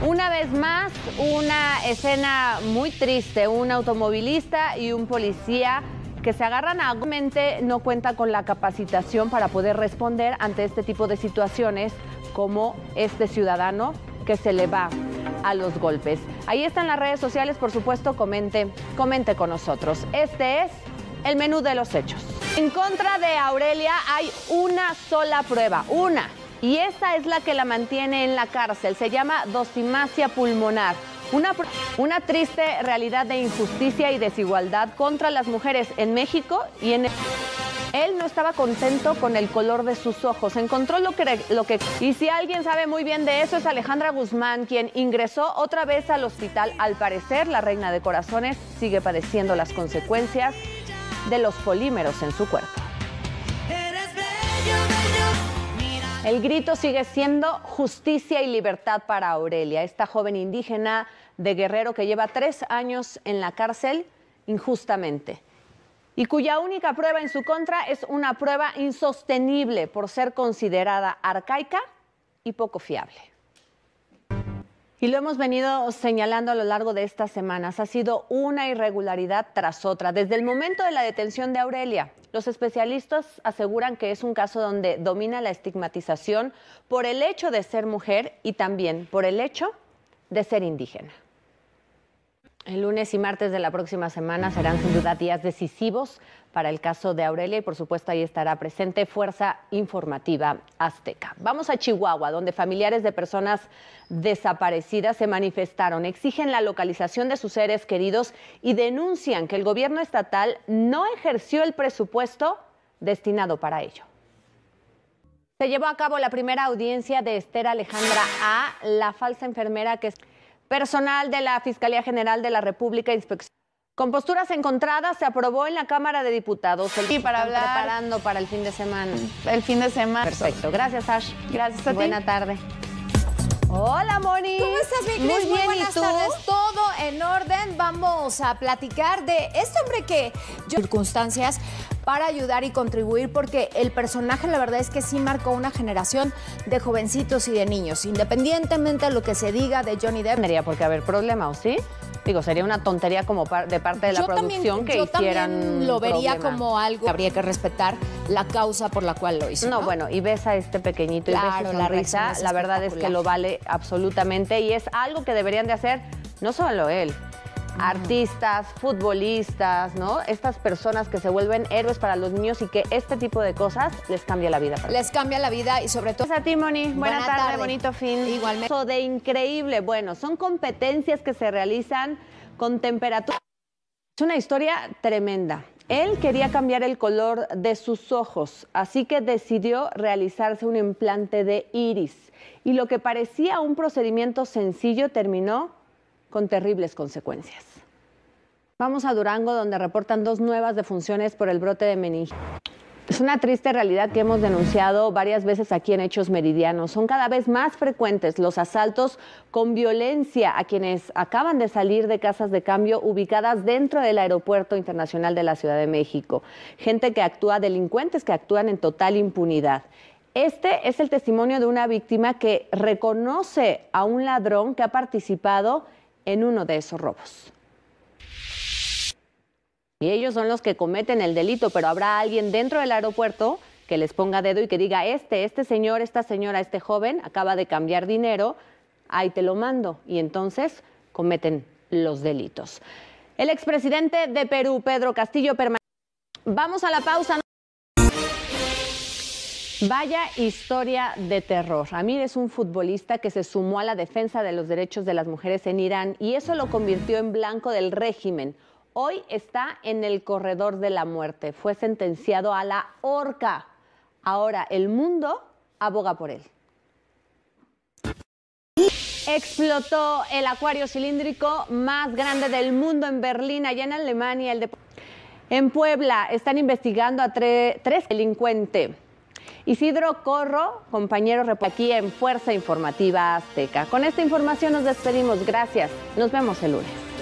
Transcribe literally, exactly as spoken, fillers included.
Una vez más, una escena muy triste, un automovilista y un policía que se agarran a mente no cuenta con la capacitación para poder responder ante este tipo de situaciones como este ciudadano que se le va a los golpes. Ahí están las redes sociales, por supuesto, comente, comente con nosotros. Este es el menú de los hechos. En contra de Aurelia hay una sola prueba, una. Y esa es la que la mantiene en la cárcel. Se llama dosimasia pulmonar. Una, una triste realidad de injusticia y desigualdad contra las mujeres en México y en el... Él no estaba contento con el color de sus ojos. Encontró lo que, lo que... Y si alguien sabe muy bien de eso es Alejandra Guzmán, quien ingresó otra vez al hospital. Al parecer, la reina de corazones sigue padeciendo las consecuencias de los polímeros en su cuerpo. El grito sigue siendo justicia y libertad para Aurelia, esta joven indígena de Guerrero que lleva tres años en la cárcel injustamente y cuya única prueba en su contra es una prueba insostenible por ser considerada arcaica y poco fiable. Y lo hemos venido señalando a lo largo de estas semanas. Ha sido una irregularidad tras otra. Desde el momento de la detención de Aurelia, los especialistas aseguran que es un caso donde domina la estigmatización por el hecho de ser mujer y también por el hecho de ser indígena. El lunes y martes de la próxima semana serán sin duda días decisivos para el caso de Aurelia y por supuesto ahí estará presente Fuerza Informativa Azteca. Vamos a Chihuahua, donde familiares de personas desaparecidas se manifestaron, exigen la localización de sus seres queridos y denuncian que el gobierno estatal no ejerció el presupuesto destinado para ello. Se llevó a cabo la primera audiencia de Esther Alejandra A., la falsa enfermera que es personal de la Fiscalía General de la República Inspección. Con posturas encontradas se aprobó en la Cámara de Diputados. El sí, para hablar. Preparando para el fin de semana. El fin de semana. Perfecto. Gracias, Ash. Gracias a ti. Buena tarde. Hola, Moni. ¿Cómo estás, mi Cris? Muy bien, Muy buenas ¿y tú? tardes. Todo en orden. Vamos a platicar de este hombre que yo circunstancias para ayudar y contribuir, porque el personaje, la verdad es que sí marcó una generación de jovencitos y de niños, independientemente de lo que se diga de Johnny Depp. Tendría por qué haber problema, ¿o sí? Digo, sería una tontería como par de parte de la yo producción también, que yo hicieran también lo vería problema. como algo que habría que respetar la causa por la cual lo hizo. No, ¿no? bueno, y ves a este pequeñito y Claro, ves su la sonrisa, reacción es la verdad es que lo vale absolutamente y es algo que deberían de hacer no solo él, artistas, futbolistas, ¿no? Estas personas que se vuelven héroes para los niños y que este tipo de cosas les cambia la vida. Les cambia la vida y sobre todo... Gracias a ti, Moni. Buena, Buena tarde, tarde, bonito fin. Igualmente. Eso de increíble. Bueno, son competencias que se realizan con temperatura. Es una historia tremenda. Él quería cambiar el color de sus ojos, así que decidió realizarse un implante de iris. Y lo que parecía un procedimiento sencillo terminó con terribles consecuencias. Vamos a Durango, donde reportan dos nuevas defunciones por el brote de meningitis. Es una triste realidad que hemos denunciado varias veces aquí en Hechos Meridianos. Son cada vez más frecuentes los asaltos con violencia a quienes acaban de salir de casas de cambio ubicadas dentro del Aeropuerto Internacional de la Ciudad de México. Gente que actúa, delincuentes que actúan en total impunidad. Este es el testimonio de una víctima que reconoce a un ladrón que ha participado en uno de esos robos. Y ellos son los que cometen el delito, pero habrá alguien dentro del aeropuerto que les ponga dedo y que diga, este, este señor, esta señora, este joven acaba de cambiar dinero, ahí te lo mando. Y entonces cometen los delitos. El expresidente de Perú, Pedro Castillo, permanece. Vamos a la pausa. Vaya historia de terror. Amir es un futbolista que se sumó a la defensa de los derechos de las mujeres en Irán y eso lo convirtió en blanco del régimen. Hoy está en el corredor de la muerte. Fue sentenciado a la horca. Ahora el mundo aboga por él. Explotó el acuario cilíndrico más grande del mundo en Berlín, allá en Alemania. El de... En Puebla están investigando a tre... tres delincuentes. Isidro Corro, compañero aquí en Fuerza Informativa Azteca. Con esta información nos despedimos. Gracias. Nos vemos el lunes.